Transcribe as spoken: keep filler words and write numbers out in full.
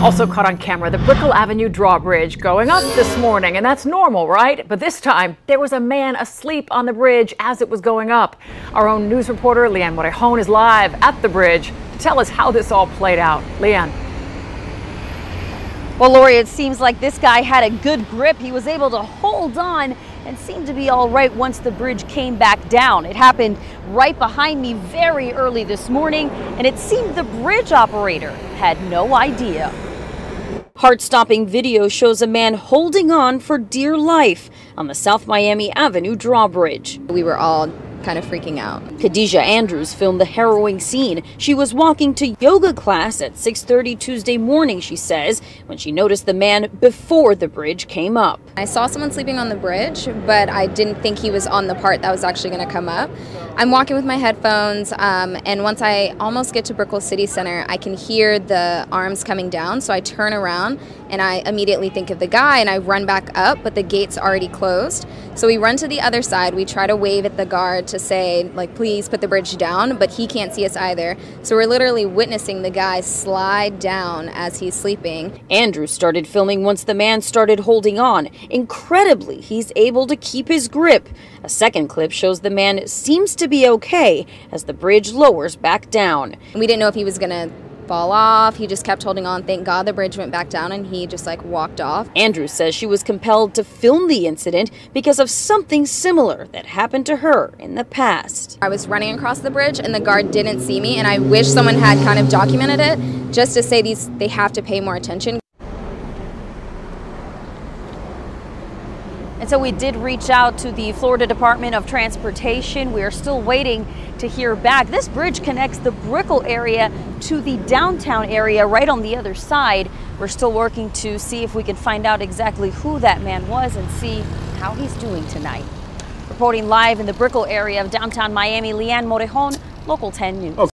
Also caught on camera, the Brickell Avenue drawbridge going up this morning, and that's normal, right? But this time, there was a man asleep on the bridge as it was going up. Our own news reporter, Leanne Morejon, is live at the bridge to tell us how this all played out. Leanne. Well, Lori, it seems like this guy had a good grip. He was able to hold on and seemed to be all right once the bridge came back down. It happened right behind me very early this morning, and it seemed the bridge operator had no idea. Heart-stopping video shows a man holding on for dear life on the South Miami Avenue drawbridge. We were all kind of freaking out. Khadijah Andrews filmed the harrowing scene. She was walking to yoga class at six thirty Tuesday morning, she says, when she noticed the man before the bridge came up. I saw someone sleeping on the bridge, but I didn't think he was on the part that was actually going to come up. I'm walking with my headphones, um, and once I almost get to Brickell City Center, I can hear the arms coming down, so I turn around and I immediately think of the guy and I run back up, but the gate's already closed. So we run to the other side. We try to wave at the guard to say, like, please put the bridge down, but he can't see us either. So we're literally witnessing the guy slide down as he's sleeping. Andrew started filming once the man started holding on. Incredibly, he's able to keep his grip. A second clip shows the man seems to be okay as the bridge lowers back down. We didn't know if he was gonna fall off. He just kept holding on. Thank God the bridge went back down and he just like walked off. Andrew says she was compelled to film the incident because of something similar that happened to her in the past. I was running across the bridge and the guard didn't see me, and I wish someone had kind of documented it just to say these they have to pay more attention. And so we did reach out to the Florida Department of Transportation. We are still waiting to hear back. This bridge connects the Brickell area to the downtown area right on the other side. We're still working to see if we can find out exactly who that man was and see how he's doing tonight. Reporting live in the Brickell area of downtown Miami, Leanne Morejon, Local ten News. Okay.